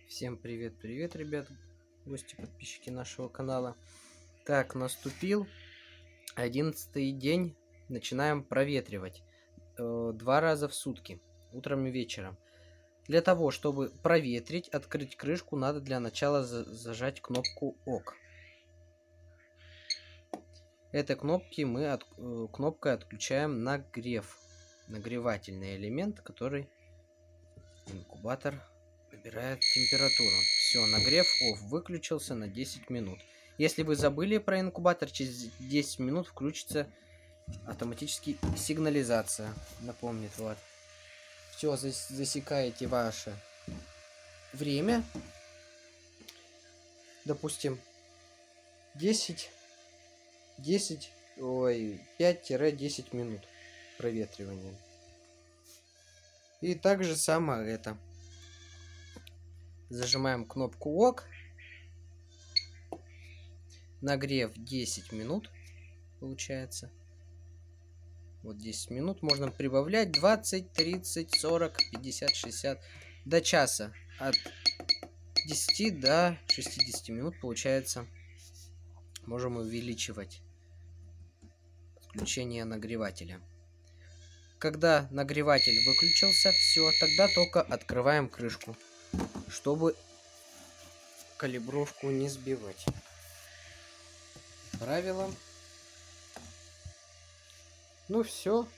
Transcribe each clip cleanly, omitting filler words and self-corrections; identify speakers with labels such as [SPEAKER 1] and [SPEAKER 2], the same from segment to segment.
[SPEAKER 1] Всем привет, ребят, гости, подписчики нашего канала. Так, наступил 11-й день. Начинаем проветривать 2 раза в сутки, утром и вечером. Для того, чтобы проветрить, открыть крышку, надо для начала зажать кнопку ОК. Этой кнопкой мы кнопкой отключаем нагрев, нагревательный элемент, который инкубатор выбирает температуру. Все, нагрев off, выключился на 10 минут. Если вы забыли про инкубатор, через 10 минут включится автоматически сигнализация. Напомнит, вот. Все, засекаете ваше время. Допустим, 5-10 минут проветривания. И также самое это. Зажимаем кнопку ОК. Нагрев 10 минут получается. Вот 10 минут. Можно прибавлять 20, 30, 40, 50, 60 до часа. От 10 до 60 минут получается. Можем увеличивать включение нагревателя. Когда нагреватель выключился, все, тогда только открываем крышку, чтобы калибровку не сбивать. Правило. Ну все.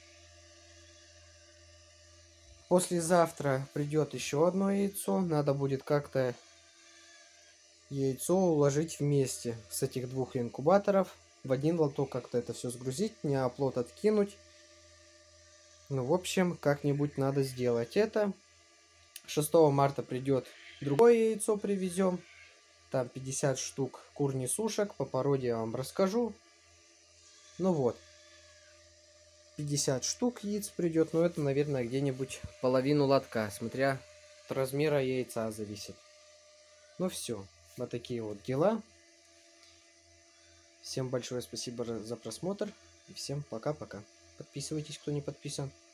[SPEAKER 1] Послезавтра придет еще одно яйцо. Надо будет как-то яйцо уложить вместе с этих двух инкубаторов. В один лоток как-то это все сгрузить, не оплот откинуть. Ну, в общем, как-нибудь надо сделать это. 6 марта придет другое яйцо, привезем. Там 50 штук кур-несушек. По породе я вам расскажу. Ну вот. 50 штук яиц придет. Но это, наверное, где-нибудь половину лотка. Смотря от размера яйца зависит. Ну все. Вот такие вот дела. Всем большое спасибо за просмотр. И всем пока-пока. Подписывайтесь, кто не подписан.